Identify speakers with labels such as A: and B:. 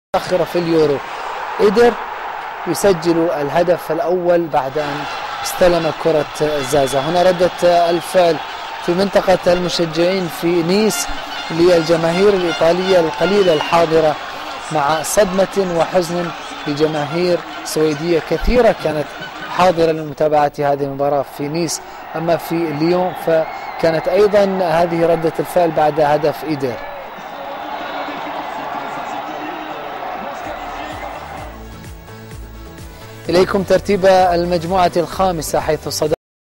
A: متأخرة في اليورو. إيدر يسجل الهدف الأول بعد أن استلم كرة زازا. هنا ردة الفعل في منطقة المشجعين في نيس للجماهير الإيطالية القليلة الحاضرة، مع صدمة وحزن لجماهير سويدية كثيرة كانت حاضرة لمتابعة هذه المباراة في نيس. أما في ليون فكانت أيضا هذه ردة الفعل بعد هدف إيدر. إليكم ترتيب المجموعة الخامسة، حيث صدر